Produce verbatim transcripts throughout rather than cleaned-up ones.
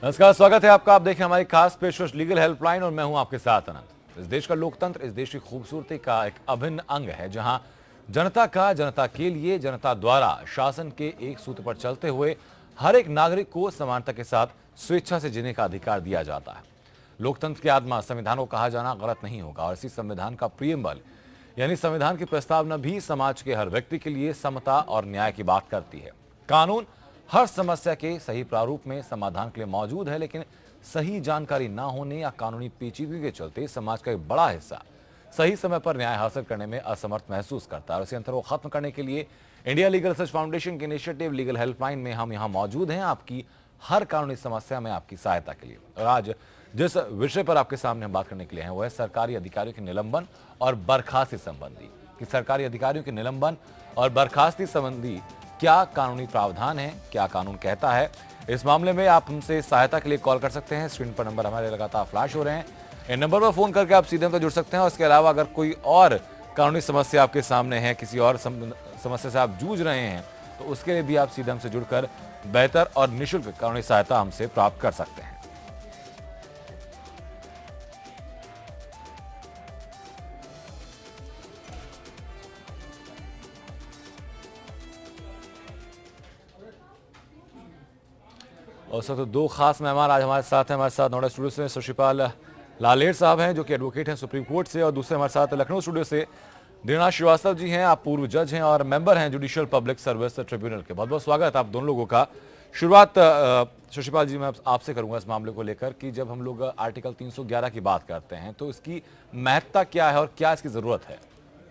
नमस्कार, स्वागत है आपका। आप देखें हमारी खास पेशकश लीगल हेल्पलाइन और मैं हूं आपके साथ अनंत। इस देश का लोकतंत्र इस देश की खूबसूरती का एक अभिन्न अंग है, जहां जनता का जनता के लिए जनता द्वारा शासन के एक सूत्र पर चलते हुए हर एक नागरिक को समानता के साथ स्वेच्छा से जीने का अधिकार दिया जाता है। लोकतंत्र की आत्मा संविधान को कहा जाना गलत नहीं होगा और इसी संविधान का प्रियम्बल यानी संविधान की प्रस्तावना भी समाज के हर व्यक्ति के लिए समता और न्याय की बात करती है। कानून हर समस्या के सही प्रारूप में समाधान के लिए मौजूद है, लेकिन सही जानकारी न होने या कानूनी पेचीदगी के चलते समाज का एक बड़ा हिस्सा सही समय पर न्याय हासिल करने में असमर्थ महसूस करता है। और इसी अंतर को खत्म करने के लिए इंडिया लीगल रिसर्च फाउंडेशन के इनिशिएटिव लीगल हेल्पलाइन में हम यहाँ मौजूद हैं, आपकी हर कानूनी समस्या में आपकी सहायता के लिए। और आज जिस विषय पर आपके सामने हम बात करने के लिए हैं वो है सरकारी अधिकारियों के निलंबन और बर्खास्ती संबंधी कि सरकारी अधिकारियों के निलंबन और बर्खास्ती संबंधी क्या कानूनी प्रावधान है, क्या कानून कहता है। इस मामले में आप हमसे सहायता के लिए कॉल कर सकते हैं। स्क्रीन पर नंबर हमारे लगातार फ्लैश हो रहे हैं, इन नंबर पर फोन करके आप सीधे हमसे जुड़ सकते हैं। और इसके अलावा अगर कोई और कानूनी समस्या आपके सामने है, किसी और समस्या से आप जूझ रहे हैं, तो उसके लिए भी आप सीधे हमसे जुड़कर बेहतर और निःशुल्क कानूनी सहायता हमसे प्राप्त कर सकते हैं। और सर तो दो खास मेहमान आज हमारे साथ हैं। हमारे साथ नोएडा स्टूडियो से शशिपाल लालेर साहब हैं जो कि एडवोकेट हैं सुप्रीम कोर्ट से, और दूसरे हमारे साथ लखनऊ स्टूडियो से दिनाश श्रीवास्तव जी हैं। आप पूर्व जज हैं और मेंबर हैं जुडिशियल पब्लिक सर्विस ट्रिब्यूनल के। बहुत बहुत स्वागत है आप दोनों लोगों का। शुरुआत शशिपाल जी मैं आपसे करूंगा इस मामले को लेकर कि जब हम लोग आर्टिकल तीन सौ ग्यारह की बात करते हैं तो इसकी महत्ता क्या है और क्या इसकी जरूरत है।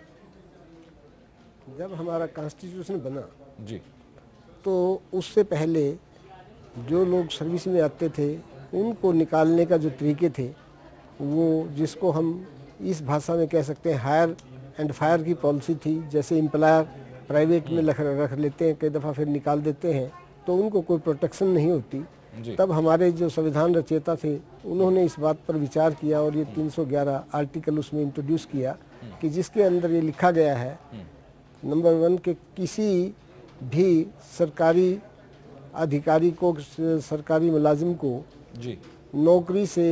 जब हमारा कॉन्स्टिट्यूशन बना जी तो उससे पहले जो लोग सर्विस में आते थे उनको निकालने का जो तरीके थे वो जिसको हम इस भाषा में कह सकते हैं हायर एंड फायर की पॉलिसी थी। जैसे एम्प्लॉयर प्राइवेट में रख रख लेते हैं, कई दफ़ा फिर निकाल देते हैं तो उनको कोई प्रोटेक्शन नहीं होती। तब हमारे जो संविधान रचयिता थे उन्होंने इस बात पर विचार किया और ये तीन सौ ग्यारह आर्टिकल उसमें इंट्रोड्यूस किया कि जिसके अंदर ये लिखा गया है नंबर वन के किसी भी सरकारी अधिकारी को, सरकारी मुलाजिम को जी नौकरी से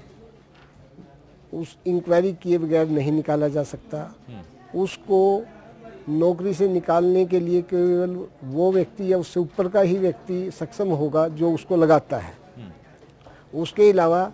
उस इंक्वायरी किए बगैर नहीं निकाला जा सकता। उसको नौकरी से निकालने के लिए केवल वो व्यक्ति या उससे ऊपर का ही व्यक्ति सक्षम होगा जो उसको लगाता है। उसके अलावा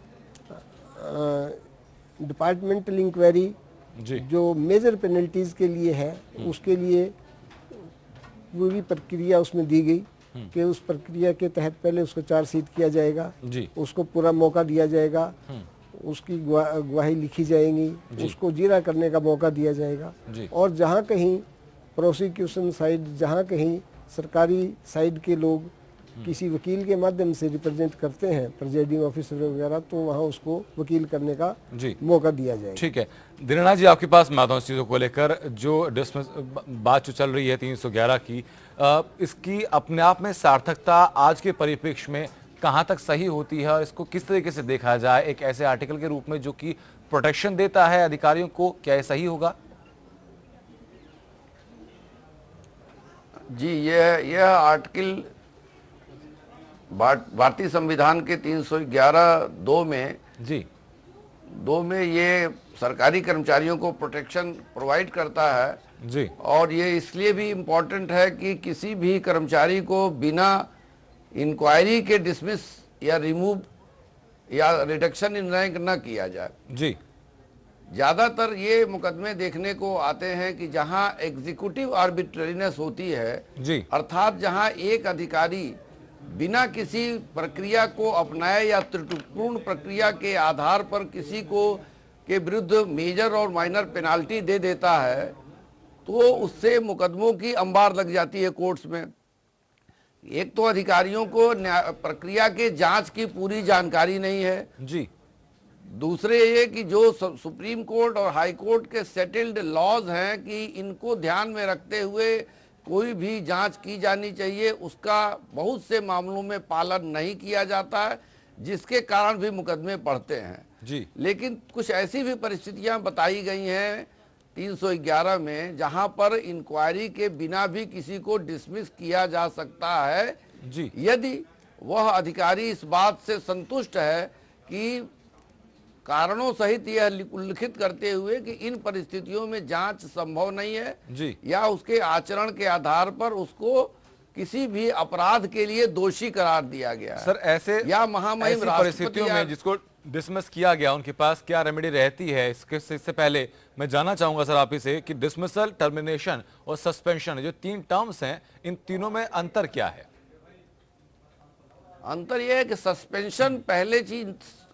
डिपार्टमेंटल इंक्वायरी जो मेजर पेनल्टीज के लिए है उसके लिए पूरी प्रक्रिया उसमें दी गई कि उस प्रक्रिया के तहत पहले उसको चार्जशीट किया जाएगा, उसको पूरा मौका दिया जाएगा, उसकी गवाही लिखी जाएगी, उसको जीरा करने का मौका दिया जाएगा। और जहाँ कहीं प्रोसिक्यूशन साइड, जहाँ कहीं सरकारी साइड के लोग किसी वकील के माध्यम से रिप्रेजेंट करते हैं प्रिजाइडिंग ऑफिसर वगैरह, तो वहाँ उसको वकील करने का मौका दिया जाएगा। ठीक है दिनानाथ जी, आपके पास मैं आता हूँ इस चीज़ों को लेकर जो डिस्मिस बात जो चल रही है तीन सौ ग्यारह की, आ, इसकी अपने आप में सार्थकता आज के परिप्रेक्ष्य में कहाँ तक सही होती है और इसको किस तरीके से देखा जाए एक ऐसे आर्टिकल के रूप में जो कि प्रोटेक्शन देता है अधिकारियों को, क्या ये सही होगा? जी यह यह आर्टिकल भारतीय संविधान के तीन सौ ग्यारह दो में जी दो में ये सरकारी कर्मचारियों को प्रोटेक्शन प्रोवाइड करता है जी। और ये इसलिए भी इम्पोर्टेंट है कि किसी भी कर्मचारी को बिना इंक्वायरी के डिसमिस या रिमूव या रिडक्शन इन रैंक न किया जाए। जी ज़्यादातर ये मुकदमे देखने को आते हैं कि जहां एग्जीक्यूटिव आर्बिट्रेरीनेस होती है जी, अर्थात जहां एक अधिकारी बिना किसी प्रक्रिया को अपनाए या त्रुटिपूर्ण प्रक्रिया के आधार पर किसी को के विरुद्ध मेजर और माइनर पेनाल्टी दे देता है तो उससे मुकदमों की अंबार लग जाती है कोर्ट्स में। एक तो अधिकारियों को प्रक्रिया के जांच की पूरी जानकारी नहीं है जी, दूसरे ये कि जो सुप्रीम कोर्ट और हाई कोर्ट के सेटल्ड लॉज हैं कि इनको ध्यान में रखते हुए कोई भी जांच की जानी चाहिए, उसका बहुत से मामलों में पालन नहीं किया जाता है जिसके कारण भी मुकदमे बढ़ते हैं जी। लेकिन कुछ ऐसी भी परिस्थितियां बताई गई हैं तीन सौ ग्यारह में जहां पर इंक्वायरी के बिना भी किसी को डिसमिस किया जा सकता है जी। यदि वह अधिकारी इस बात से संतुष्ट है कि कारणों सहित यह उल्लिखित करते हुए कि इन परिस्थितियों में जांच संभव नहीं है जी। या उसके आचरण के आधार पर उसको किसी भी अपराध के लिए दोषी करार दिया गया है। सर ऐसे या महामहिम ऐसी राष्ट्रपति परिस्थितियों या- में जिसको डिसमिस किया गया उनके पास क्या रेमेडी रहती है, इसके इससे पहले मैं जानना चाहूंगा सर आप ही से कि डिसमिसल, टर्मिनेशन और सस्पेंशन जो तीन टर्म्स हैं, इन तीनों में अंतर क्या है? अंतर यह है कि सस्पेंशन पहले चीज,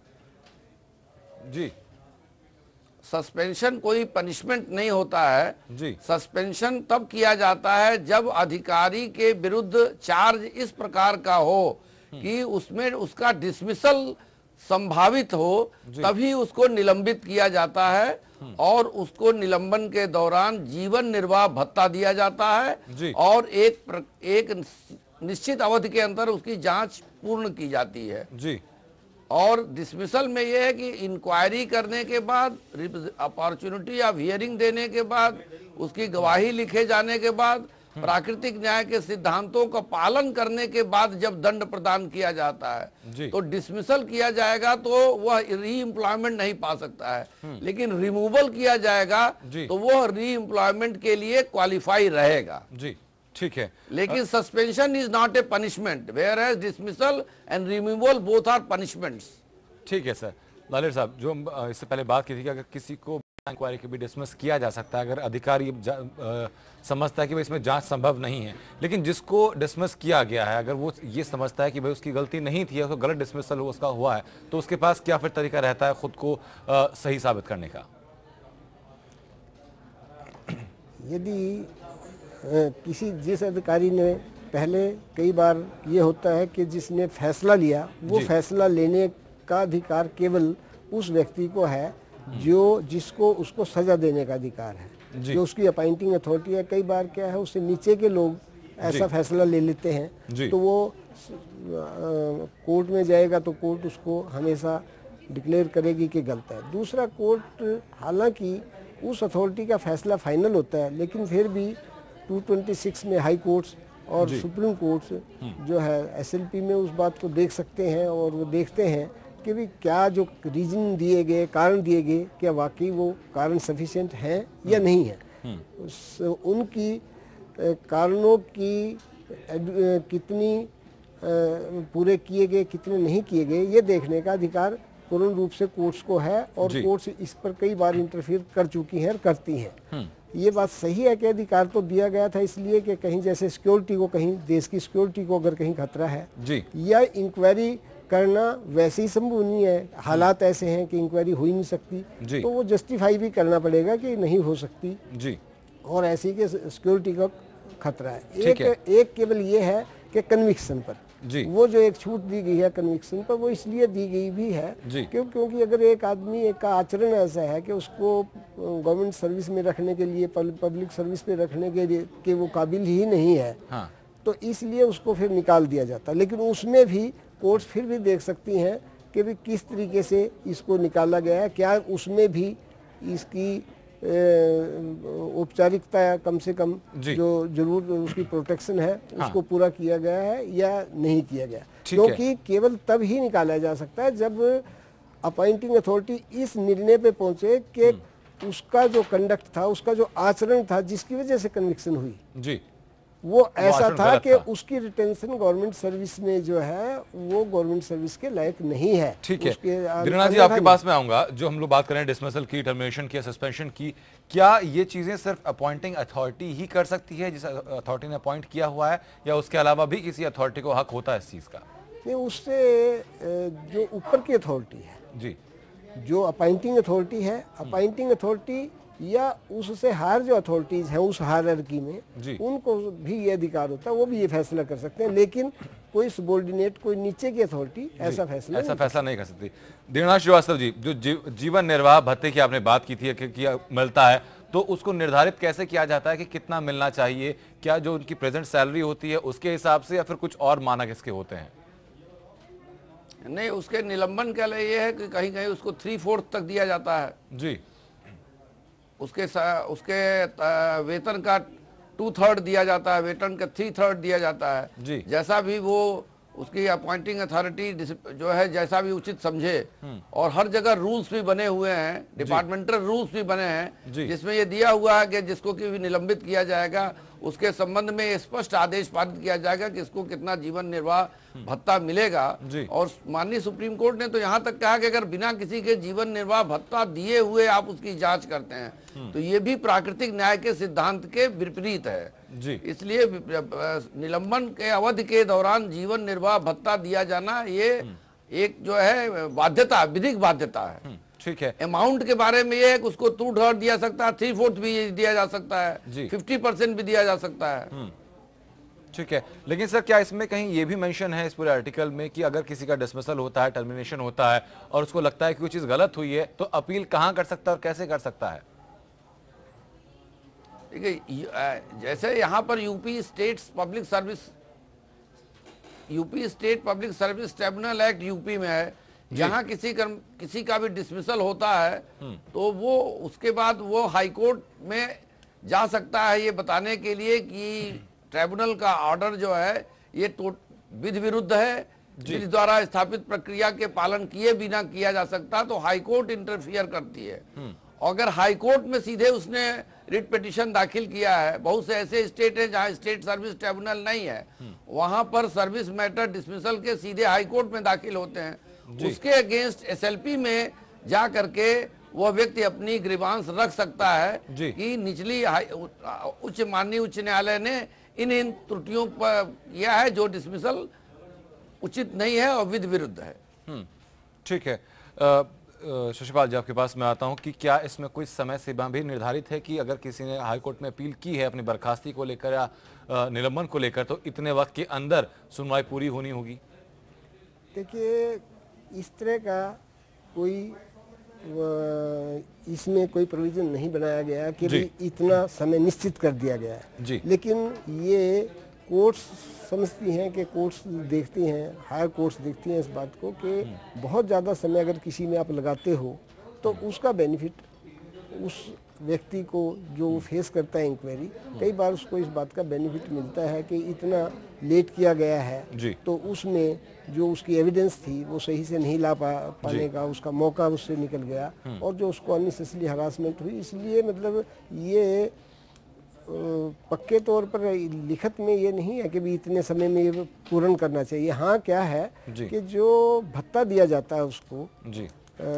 जी सस्पेंशन कोई पनिशमेंट नहीं होता है। जी सस्पेंशन तब किया जाता है जब अधिकारी के विरुद्ध चार्ज इस प्रकार का हो कि उसमें उसका डिसमिसल संभावित हो, तभी उसको निलंबित किया जाता है और उसको निलंबन के दौरान जीवन निर्वाह भत्ता दिया जाता जी। है और एक प्र, एक निश्चित अवधि के अंदर उसकी जांच पूर्ण की जाती है। जी और डिसमिसल में यह है कि इंक्वायरी करने के बाद, अपॉर्चुनिटी ऑफ हियरिंग देने के बाद, उसकी गवाही लिखे जाने के बाद, प्राकृतिक न्याय के सिद्धांतों का पालन करने के बाद जब दंड प्रदान किया जाता है तो डिसमिसल किया जाएगा तो वह री एम्प्लॉयमेंट नहीं पा सकता है, लेकिन रिमूवल किया जाएगा तो वह री एम्प्लॉयमेंट के लिए क्वालिफाई रहेगा। जी ठीक है, लेकिन suspension is not a punishment, whereas dismissal and removal both are punishments. ठीक है सर। लालेर साहब, जो हम अ, इससे पहले बात की थी कि अगर किसी को इंक्वायरी के भी डिसमिस किया जा सकता है अगर अधिकारी आ, समझता है कि भाई इसमें जांच संभव नहीं है, लेकिन जिसको डिसमिस किया गया है अगर वो ये समझता है कि भाई उसकी गलती नहीं थी, उसको गलत डिसमिसल उसका हुआ है, तो उसके पास क्या फिर तरीका रहता है खुद को आ, सही साबित करने का? यदि अ, किसी जिस अधिकारी ने पहले कई बार ये होता है कि जिसने फैसला लिया वो फैसला लेने का अधिकार केवल उस व्यक्ति को है जो जिसको उसको सजा देने का अधिकार है, जो उसकी अपॉइंटिंग अथॉरिटी है। कई बार क्या है उससे नीचे के लोग ऐसा फैसला ले लेते हैं तो वो कोर्ट में जाएगा तो कोर्ट उसको हमेशा डिक्लेयर करेगी कि गलत है। दूसरा, कोर्ट हालांकि उस अथॉरिटी का फैसला फाइनल होता है लेकिन फिर भी दो सौ छब्बीस में हाई कोर्ट्स और सुप्रीम कोर्ट्स जो है एसएलपी में उस बात को देख सकते हैं और वो देखते हैं कि भी क्या जो रीजन दिए गए, कारण दिए गए, क्या वाकई वो कारण सफिशिएंट हैं या नहीं है। उस, उनकी ए, कारणों की ए, कितनी ए, पूरे किए गए, कितने नहीं किए गए, ये देखने का अधिकार पूर्ण रूप से कोर्ट्स को है और कोर्ट्स इस पर कई बार इंटरफियर कर चुकी हैं और करती हैं। ये बात सही है कि अधिकार तो दिया गया था इसलिए कि कहीं जैसे सिक्योरिटी को, कहीं देश की सिक्योरिटी को अगर कहीं खतरा है जी। या इंक्वायरी करना वैसे ही संभव नहीं है, हालात ऐसे हैं कि इंक्वायरी हो ही नहीं सकती, तो वो जस्टिफाई भी करना पड़ेगा कि नहीं हो सकती जी। और ऐसी के सिक्योरिटी का खतरा है। एक है। एक केवल ये है कि कन्विक्शन पर जी। वो जो एक छूट दी गई है कन्विक्शन पर, वो इसलिए दी गई भी है क्यों क्योंकि अगर एक आदमी एक का आचरण ऐसा है कि उसको गवर्नमेंट सर्विस में रखने के लिए, पब्लिक सर्विस में रखने के लिए कि वो काबिल ही नहीं है, हाँ। तो इसलिए उसको फिर निकाल दिया जाता है। लेकिन उसमें भी कोर्ट फिर भी देख सकती हैं कि भी किस तरीके से इसको निकाला गया है, क्या उसमें भी इसकी औपचारिकता कम से कम जो जरूर उसकी प्रोटेक्शन है हाँ। उसको पूरा किया गया है या नहीं किया गया, क्योंकि केवल तब ही निकाला जा सकता है जब अपॉइंटिंग अथॉरिटी इस निर्णय पे पहुंचे कि उसका जो कंडक्ट था, उसका जो आचरण था जिसकी वजह से कन्विक्शन हुई जी, वो ऐसा था कि उसकी रिटेंशन गवर्नमेंट सर्विस में जो है वो गवर्नमेंट सर्विस के लायक नहीं है। ठीक है, वीरेंद्र जी आपके पास में आऊंगा। जो हम लोग बात कर रहे हैं डिसमिसल की, टर्मिनेशन की, सस्पेंशन की, क्या ये चीजें सिर्फ अपॉइंटिंग अथॉरिटी ही कर सकती है जिस अथॉरिटी ने अपॉइंट किया हुआ है, या उसके अलावा भी किसी अथॉरिटी को हक होता है इस चीज का? नहीं, उससे जो ऊपर की अथॉरिटी है जी, जो अपॉइंटिंग अथॉरिटी है, अपॉइंटिंग अथॉरिटी या उससे हायर जो अथॉरिटीज हैं उस हायरार्की में, उनको भी ये अधिकार होता है, वो भी ये फैसला कर सकते हैं, लेकिन कोई सबॉर्डिनेट, कोई नीचे की अथॉरिटी ऐसा फैसला ऐसा फैसला नहीं कर सकती। दीनानाथ श्रीवास्तव जी, जो जी, जीवन निर्वाह भत्ते की आपने बात की थी कि, कि मिलता है, तो उसको निर्धारित कैसे किया जाता है कि कितना मिलना चाहिए? क्या जो उनकी प्रेजेंट सैलरी होती है उसके हिसाब से, या फिर कुछ और मानक इसके होते हैं? नहीं, उसके निलंबन के लिए ये है कि कहीं कहीं उसको थ्री फोर्थ तक दिया जाता है जी, उसके उसके वेतन का टू थर्ड दिया जाता है, वेतन का थ्री थर्ड दिया जाता है जी, जैसा भी वो उसकी अपॉइंटिंग अथॉरिटी जो है जैसा भी उचित समझे, और हर जगह रूल्स भी बने हुए हैं, डिपार्टमेंटल रूल्स भी बने हैं जिसमें ये दिया हुआ है कि जिसको कि भी निलंबित किया जाएगा उसके संबंध में स्पष्ट आदेश पारित किया जाएगा कि इसको कितना जीवन निर्वाह भत्ता मिलेगा। और माननीय सुप्रीम कोर्ट ने तो यहाँ तक कहा कि अगर बिना किसी के जीवन निर्वाह भत्ता दिए हुए आप उसकी जांच करते हैं तो ये भी प्राकृतिक न्याय के सिद्धांत के विपरीत है जी। इसलिए निलंबन के अवधि के दौरान जीवन निर्वाह भत्ता दिया जाना ये एक जो है बाध्यता, विधिक बाध्यता है। ठीक है। अमाउंट के बारे में ये है कि उसको टू थर्ड दिया सकता है, थ्री फोर्थ भी दिया जा सकता है, फिफ्टी परसेंट भी दिया जा सकता है। ठीक है, लेकिन सर क्या इसमें कहीं ये भी मेंशन है इस पूरे आर्टिकल में कि अगर किसी का डिसमिसल होता है, टर्मिनेशन होता है और उसको लगता है कि कोई चीज गलत हुई है तो अपील कहां कर सकता है और कैसे कर सकता है? देखिए, जैसे यहाँ पर UP state public service UP state public service tribunal act UP में है, यहाँ किसी कर्म किसी का भी डिसमिसल होता है तो वो उसके बाद वो हाई कोर्ट में जा सकता है ये बताने के लिए कि ट्रिब्यूनल का ऑर्डर जो है ये विधि विरुद्ध है, विधि द्वारा स्थापित प्रक्रिया के पालन किए बिना किया जा सकता, तो हाई कोर्ट इंटरफियर करती है। अगर हाई कोर्ट में सीधे उसने रिट पिटीशन दाखिल किया है, बहुत से ऐसे स्टेट हैं जहां स्टेट सर्विस ट्रिब्यूनल नहीं है, वहां पर सर्विस मैटर डिसमिसल के सीधे हाई कोर्ट में दाखिल होते हैं, उसके अगेंस्ट एसएलपी में जा करके वह व्यक्ति अपनी ग्रीवांस रख सकता है कि निचली उच्च माननीय उच्च न्यायालय ने इन इन त्रुटियों पर किया है जो डिसमिसल उचित नहीं है और विधि विरुद्ध है। ठीक है, शशिपाल जी आपके पास मैं आता हूं कि क्या इसमें कोई समय सीमा भी निर्धारित है कि अगर किसी ने हाई कोर्ट में अपील की है अपनी बर्खास्ती को लेकर या निलंबन को लेकर तो इतने वक्त के अंदर सुनवाई पूरी होनी होगी? देखिए, इस तरह का कोई इसमें कोई प्रोविजन नहीं बनाया गया कि भी इतना समय निश्चित कर दिया गया है जी। लेकिन ये कोर्ट्स समझती हैं कि कोर्ट्स देखती हैं, हायर कोर्ट्स देखती हैं इस बात को कि बहुत ज़्यादा समय अगर किसी में आप लगाते हो तो उसका बेनिफिट उस व्यक्ति को जो फेस करता है इंक्वायरी, कई बार उसको इस बात का बेनिफिट मिलता है कि इतना लेट किया गया है तो उसमें जो उसकी एविडेंस थी वो सही से नहीं ला पा, पाने का उसका मौका उससे निकल गया और जो उसको अननेसेसरी हरासमेंट हुई। इसलिए मतलब ये पक्के तौर पर लिखत में ये नहीं है कि भी इतने समय में ये पूर्ण करना चाहिए। हाँ, क्या है कि जो भत्ता दिया जाता है उसको जी।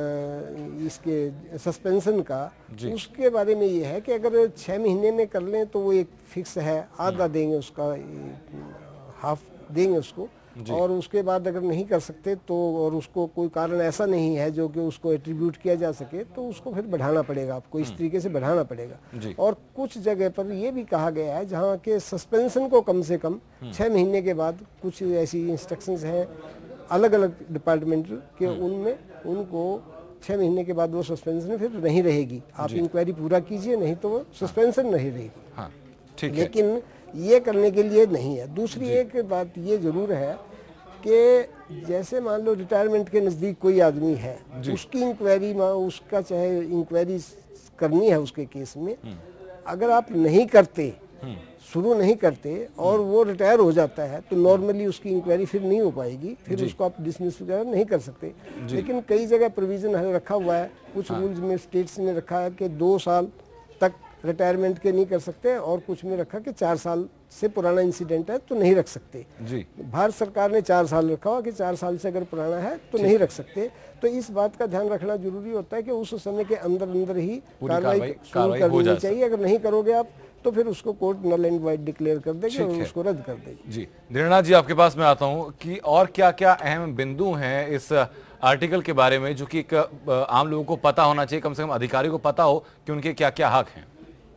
इसके सस्पेंशन का, उसके बारे में ये है कि अगर छः महीने में कर लें तो वो एक फिक्स है, आधा देंगे उसका, हाफ देंगे उसको, और उसके बाद अगर नहीं कर सकते तो और उसको कोई कारण ऐसा नहीं है जो कि उसको एट्रीब्यूट किया जा सके तो उसको फिर बढ़ाना पड़ेगा, आपको इस तरीके से बढ़ाना पड़ेगा। और कुछ जगह पर ये भी कहा गया है जहाँ के सस्पेंशन को कम से कम छः महीने के बाद, कुछ ऐसी इंस्ट्रक्शंस हैं अलग अलग डिपार्टमेंट के, उनमें उनको छः महीने के बाद वो सस्पेंशन फिर नहीं रहेगी, आप इंक्वायरी पूरा कीजिए नहीं तो वो सस्पेंशन नहीं रहेगी। हाँ, ठीक है। लेकिन ये करने के लिए नहीं है। दूसरी एक बात ये जरूर है कि जैसे मान लो रिटायरमेंट के नज़दीक कोई आदमी है, उसकी इंक्वायरी में उसका चाहे इंक्वायरी करनी है उसके केस में, अगर आप नहीं करते, शुरू नहीं करते और वो रिटायर हो जाता है तो नॉर्मली उसकी इंक्वायरी फिर नहीं हो पाएगी, फिर उसको आप डिसमिस वगैरह नहीं कर सकते। लेकिन कई जगह प्रोविजन रखा हुआ है, कुछ हाँ। रूल्स में स्टेट्स ने रखा है कि दो साल तक रिटायरमेंट के नहीं कर सकते और कुछ में रखा कि चार साल से पुराना इंसिडेंट है तो नहीं रख सकते जी। भारत सरकार ने चार साल रखा हुआ कि चार साल से अगर पुराना है तो नहीं रख सकते। तो इस बात का ध्यान रखना जरूरी होता है कि उस समय के अंदर अंदर ही कार्रवाई शुरू करनी चाहिए। अगर नहीं करोगे आप तो फिर उसको court null and void declare कर देगी और उसको रद्द कर देगी। जी, धीरेन्द्रनाथ जी आपके पास मैं आता हूं कि और क्या क्या अहम बिंदु हैं इस आर्टिकल के बारे में जो कि एक आम लोगों को पता होना चाहिए, कम से कम अधिकारी को पता हो कि उनके क्या क्या हक हैं?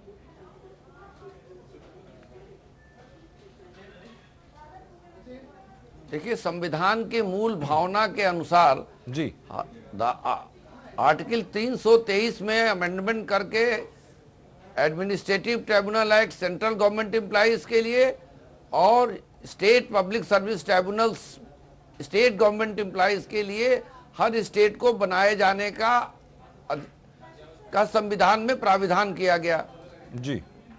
देखिए, संविधान के मूल भावना के अनुसार जी आर्टिकल तीन सौ तेईस में अमेंडमेंट करके administrative tribunal act central government employees के लिए और state public service tribunals state government employees के लिए हर स्टेट को बनाए जाने का का संविधान में प्राविधान किया गया जी।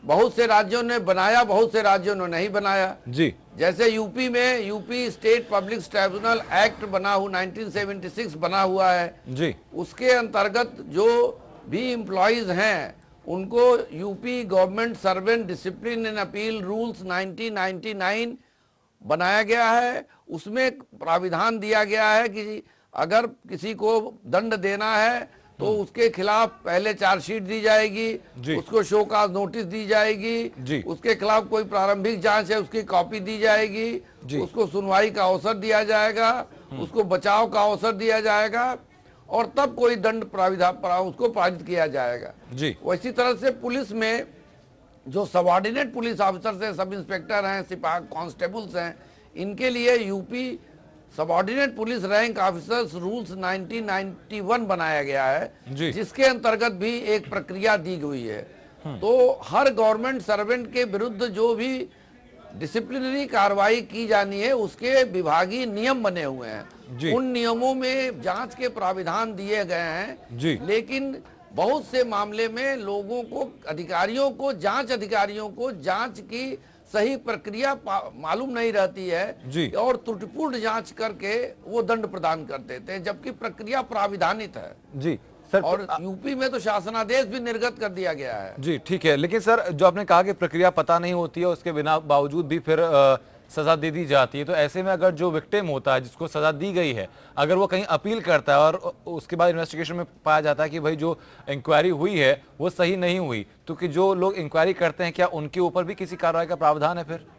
बहुत से राज्यों ने बनाया, बहुत से राज्यों ने नहीं बनाया। जी जैसे यूपी में UP state public tribunal act बना हुआ उन्नीस सौ छिहत्तर बना हुआ है जी उसके अंतर्गत जो भी एम्प्लॉइज हैं उनको UP government servant discipline and appeal rules nineteen ninety nine बनाया गया है। उसमें प्राविधान दिया गया है कि अगर किसी को दंड देना है तो उसके खिलाफ पहले चार्जशीट दी जाएगी, उसको शो काज नोटिस दी जाएगी, उसके खिलाफ कोई प्रारंभिक जांच है उसकी कॉपी दी जाएगी, उसको सुनवाई का अवसर दिया जाएगा, उसको बचाव का अवसर दिया जाएगा और तब कोई दंड प्राविधान उसको पारित किया जाएगा। जी वैसी तरह से पुलिस में जो सबऑर्डिनेट पुलिस ऑफिसर हैं, सब इंस्पेक्टर हैं, सिपाही कांस्टेबल्स हैं, इनके लिए UP subordinate police rank officers rules nineteen ninety one बनाया गया है जिसके अंतर्गत भी एक प्रक्रिया दी गई है। तो हर गवर्नमेंट सर्वेंट के विरुद्ध जो भी डिसिप्लिनरी कार्रवाई की जानी है उसके विभागीय नियम बने हुए हैं। उन नियमों में जांच के प्राविधान दिए गए हैं, लेकिन बहुत से मामले में लोगों को, अधिकारियों को, जांच अधिकारियों को जांच की सही प्रक्रिया मालूम नहीं रहती है और त्रुटिपूर्ण जांच करके वो दंड प्रदान कर देते हैं, जबकि प्रक्रिया प्राविधानित है। जी सर, और यूपी में तो शासनादेश भी निर्गत कर दिया गया है। जी ठीक है, लेकिन सर जो आपने कहा कि प्रक्रिया पता नहीं होती है उसके बिना बावजूद भी फिर आ, सजा दे दी जाती है, तो ऐसे में अगर जो विक्टिम होता है जिसको सजा दी गई है अगर वो कहीं अपील करता है और उसके बाद इन्वेस्टिगेशन में पाया जाता है कि भाई जो इंक्वायरी हुई है वो सही नहीं हुई, तो कि जो लोग इंक्वायरी करते हैं क्या उनके ऊपर भी किसी कार्रवाई का प्रावधान है? फिर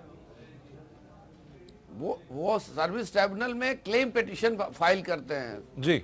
वो वो सर्विस ट्राइब्यूनल में क्लेम पिटीशन फाइल करते हैं। जी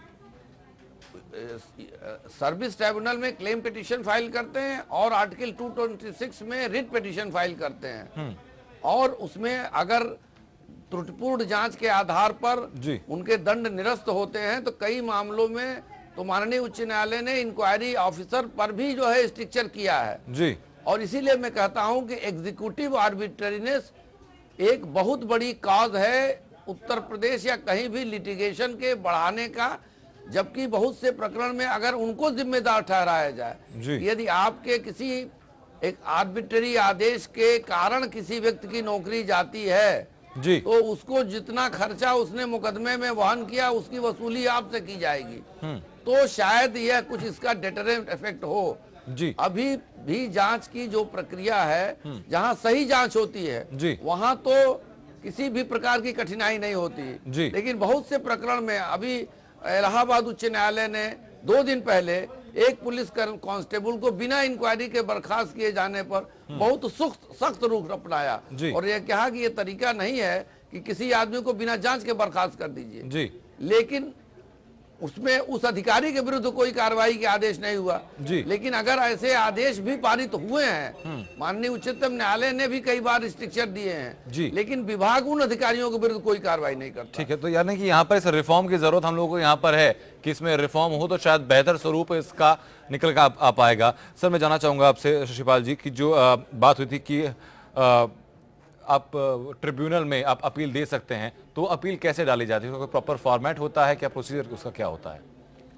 सर्विस ट्राइब्यूनल में क्लेम पिटीशन फाइल करते हैं और आर्टिकल टू ट्वेंटी सिक्स में रिट पिटीशन फाइल करते हैं और उसमें अगर त्रुटिपूर्ण जांच के आधार पर उनके दंड निरस्त होते हैं तो कई मामलों में तो माननीय उच्च न्यायालय ने इंक्वायरी ऑफिसर पर भी जो है स्ट्रिक्चर किया है। जी और इसीलिए मैं कहता हूं कि एग्जीक्यूटिव आर्बिट्रेरीनेस एक बहुत बड़ी कॉज है उत्तर प्रदेश या कहीं भी लिटिगेशन के बढ़ाने का, जबकि बहुत से प्रकरण में अगर उनको जिम्मेदार ठहराया जाए, यदि आपके किसी एक आर्बिट्ररी आदेश के कारण किसी व्यक्ति की नौकरी जाती है जी तो उसको जितना खर्चा उसने मुकदमे में वहन किया उसकी वसूली आपसे की जाएगी, तो शायद यह कुछ इसका डेटरेंट इफेक्ट हो। जी अभी भी जांच की जो प्रक्रिया है, जहां सही जांच होती है जी वहां तो किसी भी प्रकार की कठिनाई नहीं होती जी, लेकिन बहुत से प्रकरण में अभी इलाहाबाद उच्च न्यायालय ने दो दिन पहले एक पुलिस कांस्टेबल को बिना इंक्वायरी के बर्खास्त किए जाने पर बहुत सख्त सख्त रुख अपनाया और यह कहा कि यह तरीका नहीं है कि किसी आदमी को बिना जांच के बर्खास्त कर दीजिए जी, लेकिन उसमें उस अधिकारी के विरुद्ध कोई कार्रवाई के आदेश नहीं हुआ जी। लेकिन अगर ऐसे आदेश भी पारित हुए हैं, माननीय उच्चतम न्यायालय ने भी कई बार स्ट्रिक्चर दिए हैं जी, लेकिन विभाग उन अधिकारियों के विरुद्ध कोई कार्रवाई नहीं करता। ठीक है, तो यानी कि यहाँ पर इस रिफॉर्म की जरूरत हम लोगों को यहाँ पर है कि इसमें रिफॉर्म हो तो शायद बेहतर स्वरूप इसका निकल कर आ पाएगा। सर मैं जानना चाहूंगा आपसे शशिपाल जी की जो आ, बात हुई थी कि आ, आप ट्रिब्यूनल में आप अपील दे सकते हैं, तो अपील कैसे डाली जाती है? कोई प्रॉपर फॉर्मेट होता है क्या, प्रोसीजर उसका क्या होता है?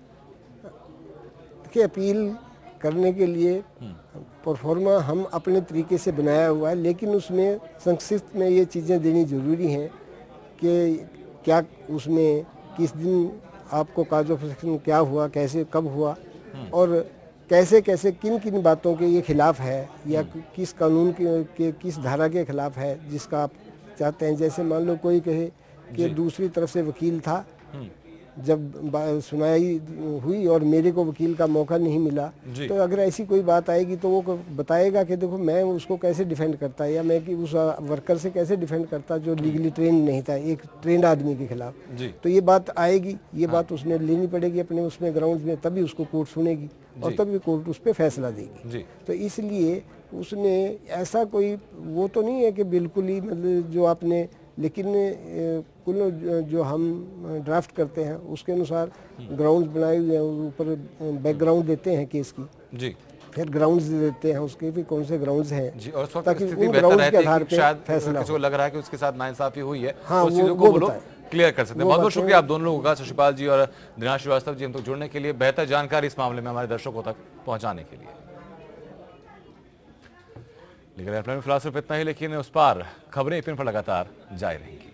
देखिए अपील करने के लिए परफॉर्मा हम अपने तरीके से बनाया हुआ है, लेकिन उसमें संक्षिप्त में ये चीज़ें देनी ज़रूरी हैं कि क्या उसमें किस दिन आपको काज ऑफ एक्शन क्या हुआ, कैसे कब हुआ और कैसे कैसे किन किन बातों के ये खिलाफ है या किस कानून के, के किस धारा के खिलाफ है जिसका आप चाहते हैं। जैसे मान लो कोई कहे कि दूसरी तरफ से वकील था, जब सुनाई हुई और मेरे को वकील का मौका नहीं मिला, तो अगर ऐसी कोई बात आएगी तो वो बताएगा कि देखो मैं उसको कैसे डिफेंड करता या मैं कि उस वर्कर से कैसे डिफेंड करता जो लीगली ट्रेन नहीं था एक ट्रेंड आदमी के खिलाफ। तो ये बात आएगी, ये हाँ। बात उसने लेनी पड़ेगी अपने उसमें ग्राउंड्स में, तभी उसको कोर्ट सुनेगी और तभी कोर्ट उस पर फैसला देगी। तो इसलिए उसने ऐसा कोई वो तो नहीं है कि बिल्कुल ही मतलब जो आपने, लेकिन कुल जो हम ड्राफ्ट करते हैं उसके अनुसार ग्राउंड्स बनाए हुए हैं, ऊपर बैकग्राउंड देते हैं केस की जी, फिर ग्राउंड्स देते हैं उसके भी कौन से ग्राउंड्स हैं जी, और ताकि उन ग्राउंड्स के आधार पे फैसला किसी को लग रहा है कि उसके साथ नाइंसाफी हुई है हाँ, उस चीजों को वो लोग क्लियर कर सकते हैं। बहुत बहुत शुक्रिया आप दोनों लोगों का, शशिपाल जी और दिनाश श्रीवास्तव जी, हम तक जुड़ने के लिए, बेहतर जानकारी इस मामले में हमारे दर्शकों तक पहुंचाने के लिए। लीगल हेल्पलाइन में फिलहाल सिर्फ इतना ही, लेकिन उस पार खबरें पिन पर लगातार जारी रहेंगी।